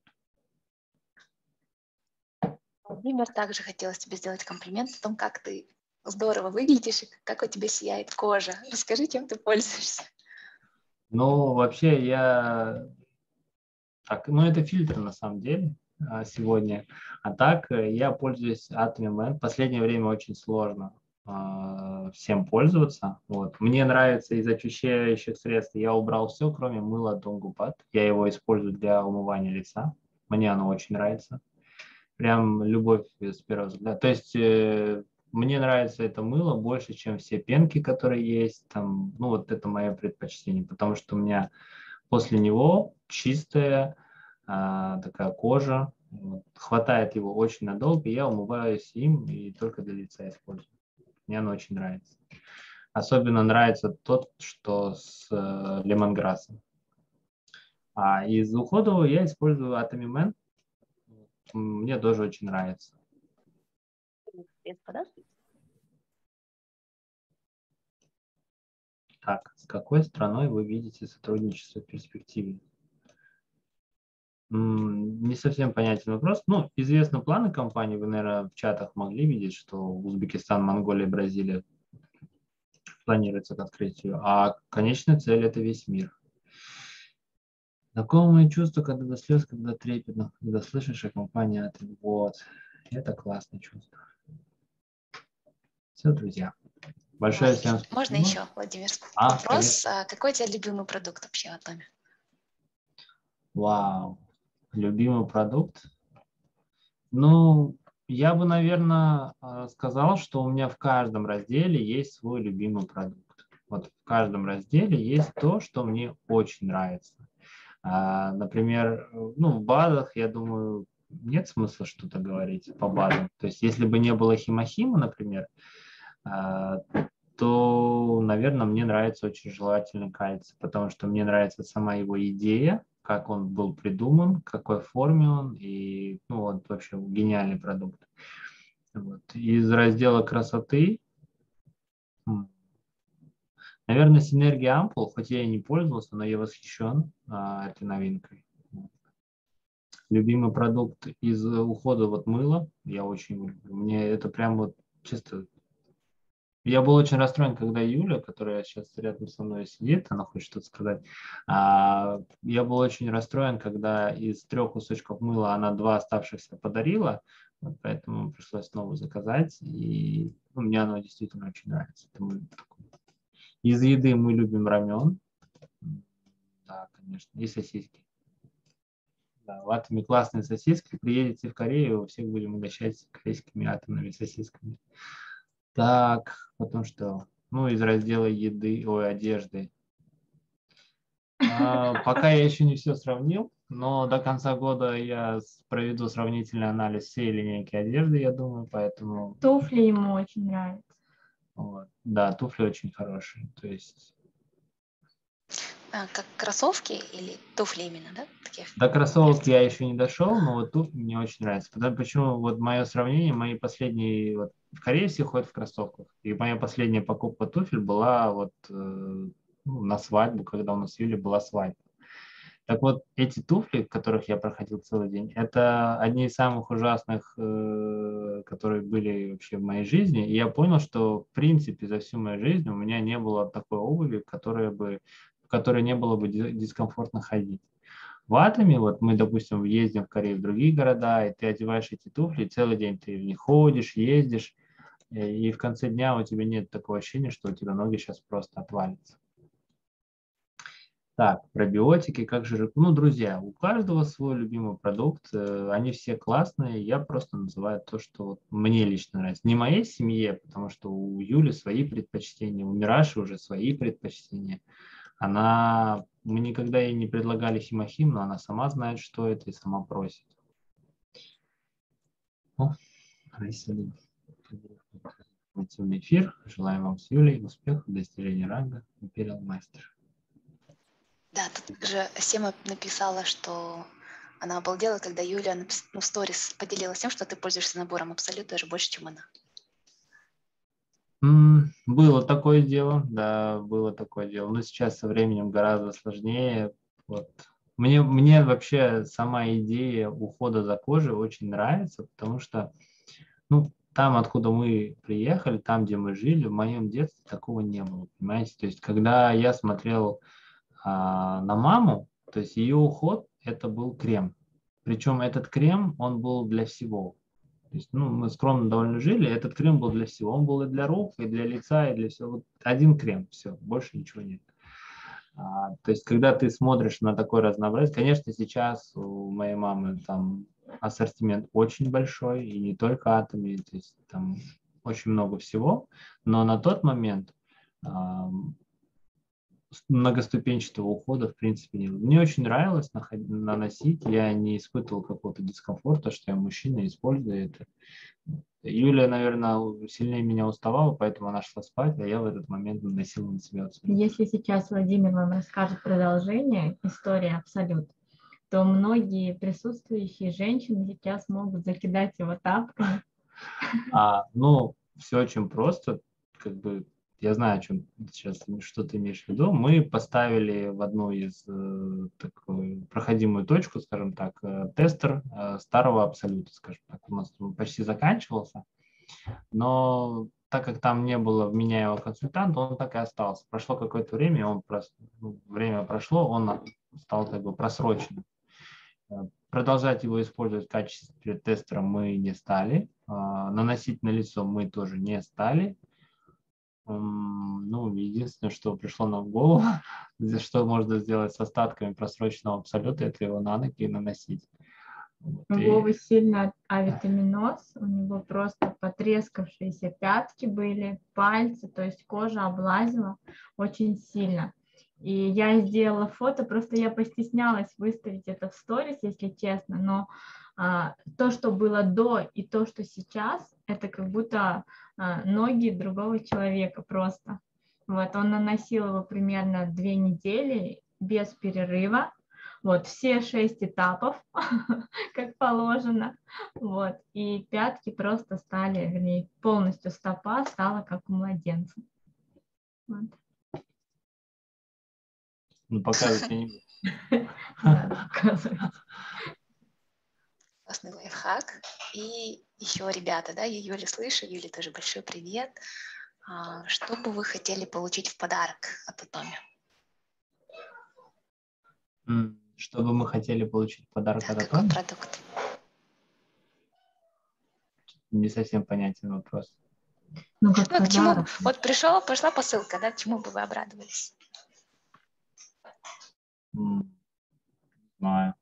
Владимир, также хотелось тебе сделать комплимент о том, как ты здорово выглядишь и как у тебя сияет кожа. Расскажи, чем ты пользуешься. Ну, вообще я... Так, ну это фильтр на самом деле а, сегодня. А так э, я пользуюсь Atomy. В последнее время очень сложно а, всем пользоваться. Вот. Мне нравится из очищающих средств. Я убрал все, кроме мыла Донгупат. Я его использую для умывания лица. Мне оно очень нравится. Прям любовь с первого взгляда. То есть э, мне нравится это мыло больше, чем все пенки, которые есть. Там, ну вот это мое предпочтение, потому что у меня после него чистая а, такая кожа. Вот. Хватает его очень надолго, и я умываюсь им и только для лица использую. Мне оно очень нравится. Особенно нравится тот, что с э, лемонграссом. А из уходового я использую Atomy Man. Мне тоже очень нравится. Так, с какой страной вы видите сотрудничество в перспективе? Не совсем понятен вопрос. Ну, известны планы компании. Вы, наверное, в чатах могли видеть, что Узбекистан, Монголия, Бразилия планируется к открытию. А конечная цель – это весь мир. Знакомые чувства, когда до слез, когда трепетно, когда слышишь о компании. Вот. Это классное чувство. Все, друзья. Большое всем спасибо. Можно еще, Владимир, а, вопрос? Конечно. Какой у тебя любимый продукт вообще в Атоме? Вау. Любимый продукт? Ну, я бы, наверное, сказал, что у меня в каждом разделе есть свой любимый продукт. Вот в каждом разделе есть то, что мне очень нравится. Например, ну, в базах, я думаю, нет смысла что-то говорить по базам. То есть, если бы не было химохима, например, то, наверное, мне нравится очень желательный кальций, потому что мне нравится сама его идея, как он был придуман, в какой форме он, и, ну, вот вообще гениальный продукт. Вот. Из раздела красоты, наверное, синергия ампул, хоть я и не пользовался, но я восхищен а, этой новинкой. Любимый продукт из ухода вот мыла, я очень люблю. Мне это прям вот чисто... Я был очень расстроен, когда Юля, которая сейчас рядом со мной сидит, она хочет что-то сказать. А, я был очень расстроен, когда из трех кусочков мыла она два оставшихся подарила, вот поэтому пришлось снова заказать. И ну, мне оно действительно очень нравится. Из еды мы любим рамен, да, конечно, и сосиски. Да, в Атоме классные сосиски. Приедете в Корею, всех будем угощать корейскими атомными сосисками. Так, потому что, ну, из раздела еды, ой, одежды. А, пока я еще не все сравнил, но до конца года я проведу сравнительный анализ всей линейки одежды, я думаю, поэтому... Туфли ему очень нравятся. Вот. Да, туфли очень хорошие, то есть... А, как кроссовки или туфли именно, да? Такие до кроссовок я еще не дошел, но вот туфли мне очень нравятся. Потому, почему вот мое сравнение, мои последние... Вот, в Корее все ходят в кроссовках, и моя последняя покупка туфель была вот э, ну, на свадьбу, когда у нас с Юлей была свадьба. Так вот, эти туфли, в которых я проходил целый день, это одни из самых ужасных, э, которые были вообще в моей жизни. И я понял, что в принципе за всю мою жизнь у меня не было такой обуви, которая бы, в которой не было бы дискомфортно ходить. В Атоме, вот мы, допустим, ездим в Корею в другие города, и ты одеваешь эти туфли, и целый день ты в них ходишь, ездишь, и в конце дня у тебя нет такого ощущения, что у тебя ноги сейчас просто отвалятся. Так, пробиотики, как же, ну, друзья, у каждого свой любимый продукт, они все классные, я просто называю то, что вот мне лично нравится. Не моей семье, потому что у Юли свои предпочтения, у Мираши уже свои предпочтения. Она, мы никогда ей не предлагали химохим, но она сама знает, что это, и сама просит. О, эфир. Желаем вам с Юлей успехов, достижения ранга Imperial Master. Да, тут же Сема написала, что она обалдела, когда Юля ну, в сторис поделилась тем, что ты пользуешься набором Абсолют даже больше, чем она. Было такое дело, да, было такое дело. Но сейчас со временем гораздо сложнее. Вот. Мне, мне вообще сама идея ухода за кожей очень нравится, потому что ну, там, откуда мы приехали, там, где мы жили, в моем детстве такого не было, понимаете? То есть, когда я смотрел а, на маму, то есть ее уход, это был крем. Причем этот крем, он был для всего. То есть, ну, мы скромно довольно жили, этот крем был для всего. Он был и для рук, и для лица, и для всего. Вот один крем, все, больше ничего нет. А, то есть, когда ты смотришь на такое разнообразие, конечно, сейчас у моей мамы там ассортимент очень большой, и не только Атоме, то есть там очень много всего, но на тот момент а, многоступенчатого ухода в принципе не было. Мне очень нравилось наносить, я не испытывал какого-то дискомфорта, что я мужчина, использую это. Юля, наверное, сильнее меня уставала, поэтому она шла спать, а я в этот момент наносил на себя Абсолют. Если сейчас Владимир вам расскажет продолжение истории Абсолют, то многие присутствующие женщины сейчас могут закидать его тапками. А, ну, все очень просто, как бы я знаю, о чем сейчас, что ты имеешь в виду. Мы поставили в одну из э, такую проходимую точку, скажем так, э, тестер э, старого абсолюта, скажем так. У нас он почти заканчивался, но так как там не было вменяемого консультанта, он так и остался. Прошло какое-то время, и он прос... ну, время прошло, он стал как бы просроченным. Продолжать его использовать в качестве тестера мы не стали. Наносить на лицо мы тоже не стали. Ну, единственное, что пришло нам в голову, что можно сделать с остатками просроченного абсолюта, это его на ноги наносить. Вот, У и... Вовы сильно авитаминоз, у него просто потрескавшиеся пятки были, пальцы, то есть кожа облазила очень сильно. И я сделала фото, просто я постеснялась выставить это в сторис, если честно, но а, то, что было до и то, что сейчас, это как будто а, ноги другого человека просто. Вот, он наносил его примерно две недели без перерыва. Вот, все шесть этапов, как положено, вот, и пятки просто стали, вернее, полностью стопа стала как у младенца. Вот. Ну, показывать я не буду. Да, показывать. Классный лайфхак. И еще, ребята, да, я Юля слышу, Юле тоже большой привет. А, что бы вы хотели получить в подарок от Атоми? Что бы мы хотели получить в подарок Да, от какой Атоми? продукт? Не совсем понятен вопрос. Ну, как Ну, к чему? подарок. Вот пришла, пошла посылка, да, к чему бы вы обрадовались? Не знаю.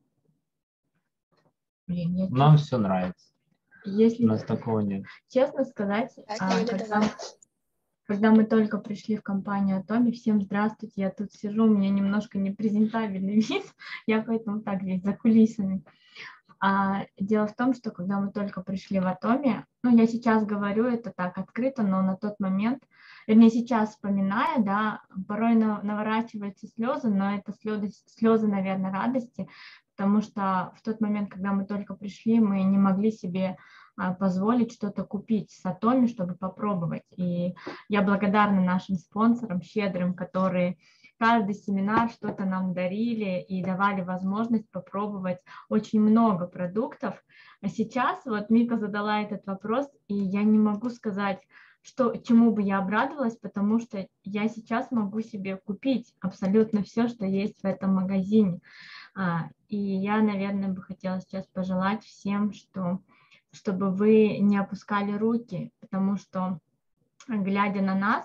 Блин, я Нам все нравится. Если У нас такого нет. честно сказать, Так, а, Юля, когда, давай. когда мы только пришли в компанию Атоми, всем здравствуйте, я тут сижу, у меня немножко непрезентабельный вид, я поэтому так здесь за кулисами. А, дело в том, что когда мы только пришли в Атоми, ну, я сейчас говорю это так открыто, но на тот момент, вернее, сейчас вспоминая, да, порой на, наворачиваются слезы, но это слезы, слезы, наверное, радости, потому что в тот момент, когда мы только пришли, мы не могли себе а, позволить что-то купить с Атоми, чтобы попробовать. И я благодарна нашим спонсорам, щедрым, которые каждый семинар что-то нам дарили и давали возможность попробовать очень много продуктов. А сейчас вот Мика задала этот вопрос, и я не могу сказать, что, чему бы я обрадовалась, потому что я сейчас могу себе купить абсолютно все, что есть в этом магазине. А, и я, наверное, бы хотела сейчас пожелать всем, что, чтобы вы не опускали руки, потому что, глядя на нас,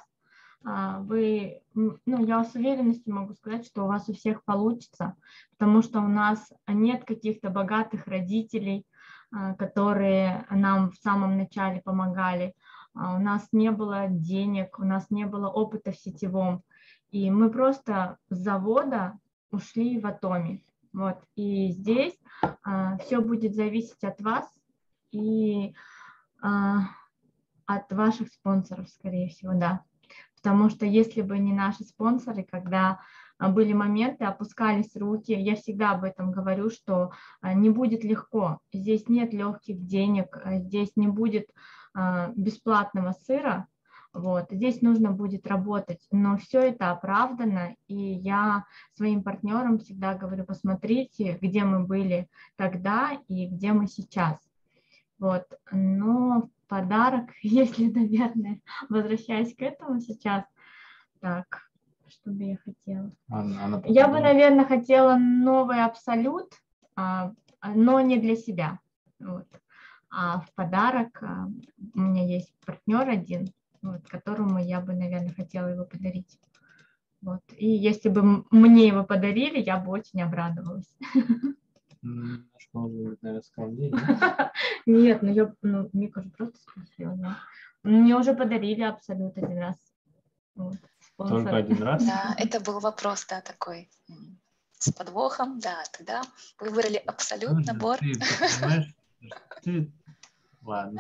вы, ну, я с уверенностью могу сказать, что у вас у всех получится, потому что у нас нет каких-то богатых родителей, которые нам в самом начале помогали. У нас не было денег, у нас не было опыта в сетевом, и мы просто с завода ушли в Атоми. Вот. И здесь а, все будет зависеть от вас и а, от ваших спонсоров, скорее всего, да. Потому что если бы не наши спонсоры, когда были моменты, опускались руки, я всегда об этом говорю, что не будет легко. Здесь нет легких денег, здесь не будет бесплатного сыра. Вот. Здесь нужно будет работать, но все это оправдано, и я своим партнерам всегда говорю, посмотрите, где мы были тогда и где мы сейчас. Вот. Но подарок, если, наверное, возвращаясь к этому сейчас, так, что бы я хотела? Она, она я бы, наверное, хотела новый абсолют, но не для себя. Вот. А в подарок у меня есть партнер один, вот, которому я бы, наверное, хотела его подарить. Вот. И если бы мне его подарили, я бы очень обрадовалась. Немножко, может, наверное, оскорбление. Нет, ну я, ну, Мика же просто спросила, да. Мне уже подарили абсолют один раз. Вот, Только один раз? Да, это был вопрос, да, такой с подвохом, да, тогда выбрали абсолют набор. Ты понимаешь, ты... Ладно.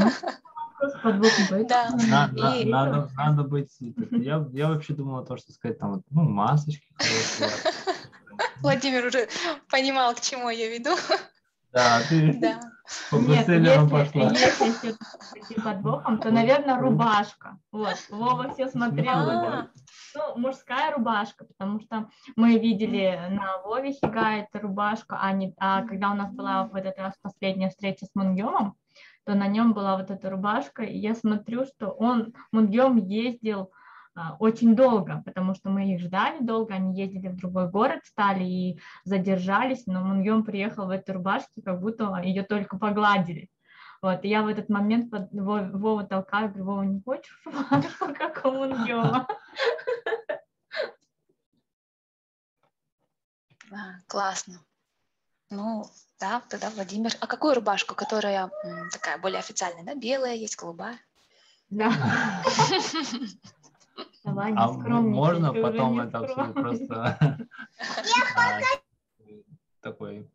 Да. На, на, и... надо, надо быть... Я, я вообще думала то, что сказать, там, вот, ну, масочки хорошие. Владимир уже понимал, к чему я веду. Да, ты Да. по Нет, бестселлерам если, пошла. если все-таки подвохом, то, наверное, рубашка. Вот, Вова все смотрел, Смешно, вот, А, ну, мужская рубашка, потому что мы видели на Вове Хига эту рубашку, а, не, а когда у нас была в этот раз последняя встреча с Мунгемом, то на нем была вот эта рубашка, и я смотрю, что он, Мунгем, ездил а, очень долго, потому что мы их ждали долго, они ездили в другой город, стали и задержались, но Мунгем приехал в этой рубашке, как будто ее только погладили. Вот, и я в этот момент под, Вов, Вову толкаю, говорю: Вова, не хочешь рубашку, как у Мунгема? а, классно. Ну, да, тогда Владимир. А какую рубашку, которая м, такая более официальная, да? Белая, есть голубая. Да. Давай, не А м- скромничай, можно ты уже потом не это обсудить скромничай. просто а, такой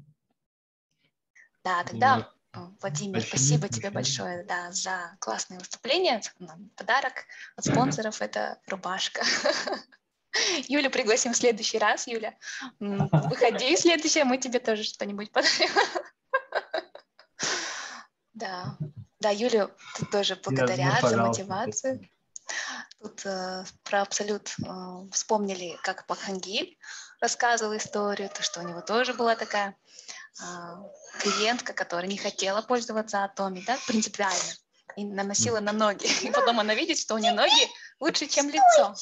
Да, тогда, немного э, Владимир, пощадить, спасибо тебе смущение. большое, да, за классное выступление. Нам подарок от спонсоров — это рубашка. Юлю пригласим в следующий раз. Юля, м, выходи в следующее, мы тебе тоже что-нибудь подарим. Да, да, Юлю тут тоже И размер, благодарят за пожалуйста, мотивацию. уточни. Тут э, про Абсолют э, вспомнили, как Пахангиль рассказывал историю, то, что у него тоже была такая а, клиентка, которая не хотела пользоваться Атоми, да, принципиально, и наносила на ноги. И потом она видит, что у нее ноги лучше, чем лицо.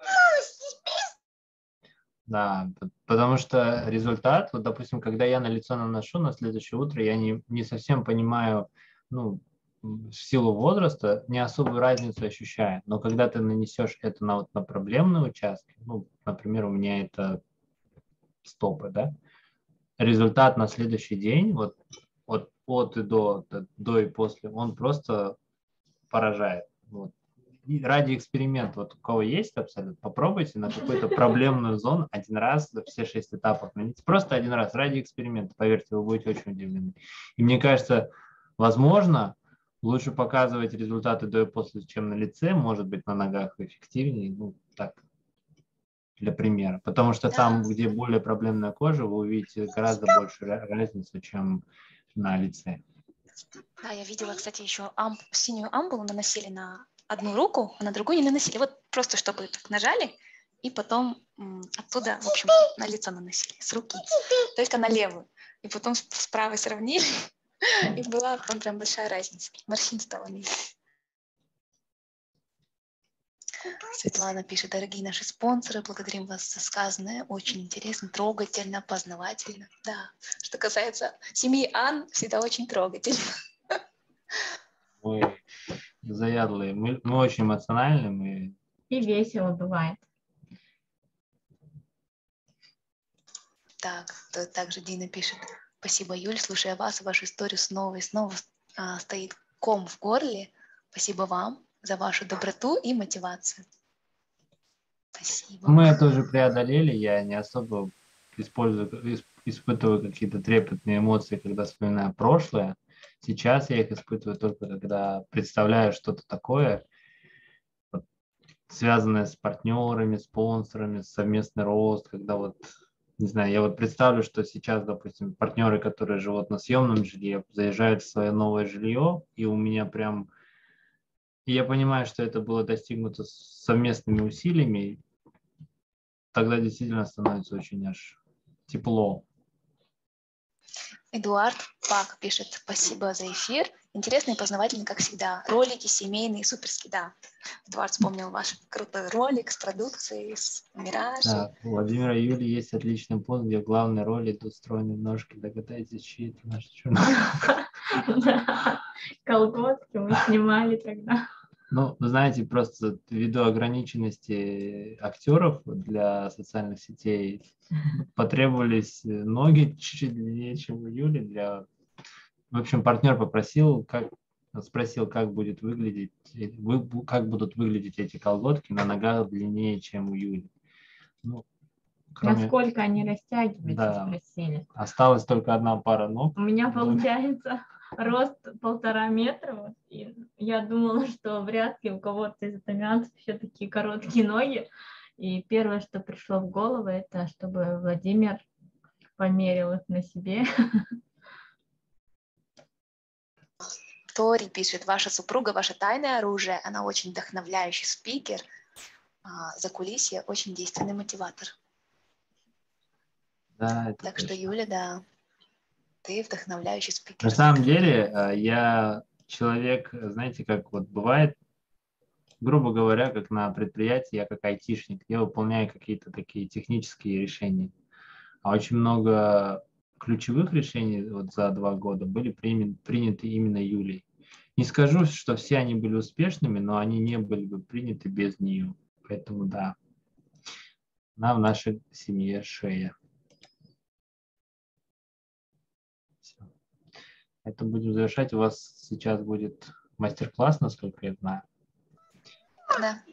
Да, п- потому что результат, вот, допустим, когда я на лицо наношу на следующее утро, я не, не совсем понимаю, ну, м, в силу возраста, не особую разницу ощущаю. Но когда ты нанесешь это на, вот, на проблемные участки, ну, например, у меня это стопы, да, результат на следующий день, вот, вот от и до, до, до и после, он просто поражает. Вот. И ради эксперимента, вот у кого есть абсолютно, попробуйте на какую-то проблемную зону один раз за все шесть этапов нанести. Просто один раз ради эксперимента, поверьте, вы будете очень удивлены. И мне кажется, возможно, лучше показывать результаты до и после, чем на лице, может быть, на ногах эффективнее, ну, так, для примера. Потому что там, Да, где более проблемная кожа, вы увидите гораздо большую разницу, чем на лице. да, я видела, кстати, еще амп, синюю ампулу наносили на одну руку, а на другую не наносили. Вот просто чтобы так нажали, и потом м, оттуда, в общем, на лицо наносили с руки. То есть на левую. И потом с, с правой сравнили, и была прям, прям большая разница. Морщин стало меньше. Светлана пишет: дорогие наши спонсоры, благодарим вас за сказанное. Очень интересно, трогательно, познавательно. Да. Что касается семьи Ан, всегда очень трогательно. Мы заядлые, мы, мы очень эмоциональны, мы И весело бывает. Так, то также Дина пишет: спасибо, Юль, слушая вас и вашу историю снова и снова а, стоит ком в горле. Спасибо вам за вашу доброту и мотивацию. Спасибо. Мы это уже преодолели, я не особо использую, ис- испытываю какие-то трепетные эмоции, когда вспоминаю прошлое. Сейчас я их испытываю только когда представляю что-то такое, вот, связанное с партнерами, спонсорами, совместный рост, когда вот, не знаю, я вот представлю, что сейчас, допустим, партнеры, которые живут на съемном жилье, заезжают в свое новое жилье, и у меня прям, и я понимаю, что это было достигнуто совместными усилиями, тогда действительно становится очень аж тепло. Эдуард Пак пишет: спасибо за эфир. Интересный и познавательный, как всегда. Ролики семейные, суперски, да. Эдуард вспомнил ваш крутой ролик с продукцией, с Мираж. Так, у Владимира Юли есть отличный пост, где в главной роли идут стройные ножки. Догадайтесь, чьи это наши черные. Колготки мы снимали тогда. Ну, вы знаете, просто ввиду ограниченности актеров для социальных сетей потребовались ноги чуть-чуть длиннее, чем у Юли. Для... В общем, партнер попросил, как спросил, как будет выглядеть, вы- как будут выглядеть эти колготки на ногах длиннее, чем у Юли. Ну, кроме... Насколько они растягиваются, Да, спросили. осталась только одна пара ног. У меня Ну, получается рост полтора метра. Вот, и я думала, что вряд ли у кого-то из итальянцев еще такие короткие ноги. И первое, что пришло в голову, это чтобы Владимир померил их на себе. Тори пишет, ваша супруга, ваше тайное оружие, она очень вдохновляющий спикер, а закулисье очень действенный мотиватор. Да, это Так точно. что, Юля, да, ты вдохновляющий спикер. На самом деле, я человек, знаете, как вот бывает, грубо говоря, как на предприятии, я как айтишник, я выполняю какие-то такие технические решения. А очень много ключевых решений вот за два года были приняты именно Юлей. Не скажу, что все они были успешными, но они не были бы приняты без нее. Поэтому да, она в нашей семье шея. Все. Это будем завершать. У вас сейчас будет мастер-класс, насколько я знаю. Да.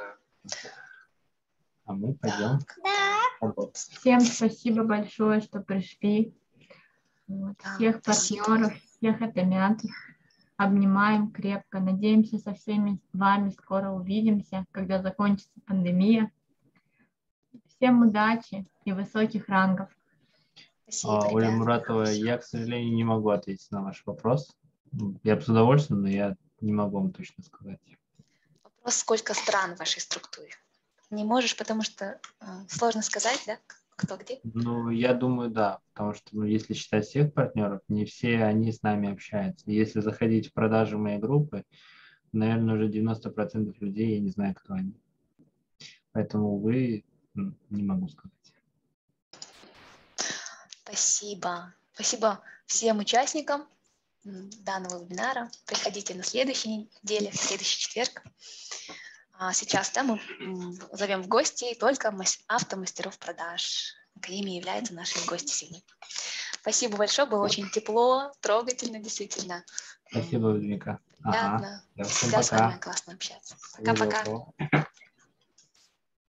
А мы пойдем. Да. Всем спасибо большое, что пришли. Вот. Да, Всех спасибо. партнеров, всех атомятов обнимаем крепко. Надеемся, со всеми вами скоро увидимся, когда закончится пандемия. Всем удачи и высоких рангов. Спасибо, А, Оля ребята. Муратова, я, к сожалению, не могу ответить на ваш вопрос. Я бы с удовольствием, но я не могу вам точно сказать. Вопрос, сколько стран в вашей структуре? Не можешь, потому что э, сложно сказать, да, кто где? Ну, я думаю, да, потому что, ну, если считать всех партнеров, не все они с нами общаются. Если заходить в продажи моей группы, наверное, уже девяносто процентов людей, я не знаю, кто они. Поэтому, увы, не могу сказать. Спасибо. Спасибо всем участникам данного вебинара. Приходите на следующей неделе, в следующий четверг. А сейчас да, мы зовем в гости только автомастеров продаж, какими являются наши гости сегодня. Спасибо большое, было очень тепло, трогательно, действительно. Спасибо, Вика. Приятно. Ага. Всегда с вами классно общаться. Пока-пока.